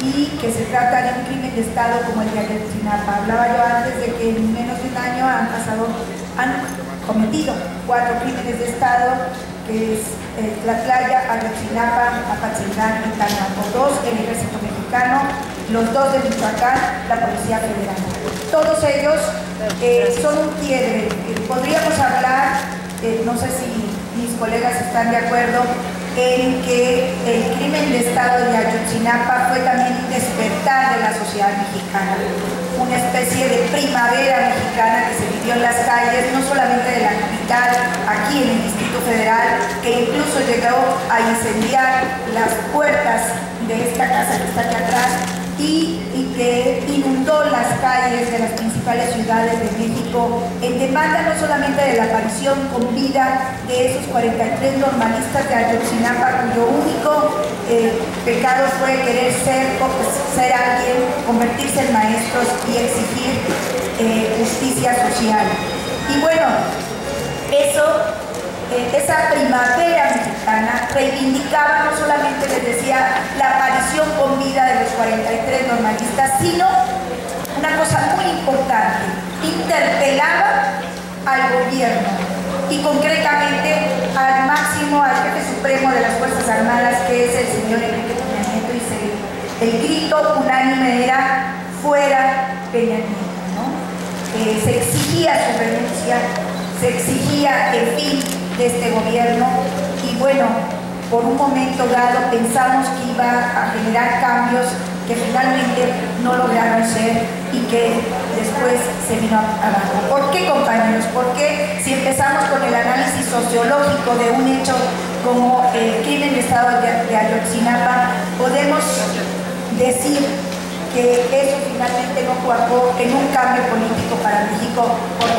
y que se trata de un crimen de Estado como el de Ayotzinapa. Hablaba yo antes de que en menos de un año han cometido 4 crímenes de Estado, que es Tlatlaya, Ayotzinapa, Apatzingán y Tanango. 2 el Ejército Mexicano, los 2 de Michoacán, la Policía Federal. Todos ellos son un quiebre. Podríamos hablar, no sé si mis colegas están de acuerdo, en que el crimen de Estado de Ayotzinapa fue también un despertar de la sociedad mexicana, una especie de primavera mexicana que se vivió en las calles, no solamente de la capital, aquí en el Distrito Federal, que incluso llegó a incendiar las puertas de esta casa que está aquí atrás y que inundó las calles de las principales ciudades de México en demanda no solamente de la aparición con vida de esos 43 normalistas de Ayotzinapa, cuyo único pecado fue querer ser alguien, convertirse en maestros y exigir justicia social. Y bueno, esa primavera mexicana reivindicaba, no solamente les decía, la aparición con vida de los 43 normalistas, sino una cosa muy importante, interpelaba al gobierno y concretamente al máximo, al jefe supremo de las Fuerzas Armadas, que es el señor Enrique Peña Nieto, y el grito unánime era fuera Peña Nieto, ¿no? Se exigía su renuncia, se exigía el fin de este gobierno y bueno, por un momento dado pensamos que iba a generar cambios que finalmente no lograron ser y que después se vino abajo. ¿Por qué, compañeros? Porque si empezamos con el análisis sociológico de un hecho como el crimen de Estado de Ayotzinapa, podemos decir que eso finalmente no cuajó en un cambio político para México, porque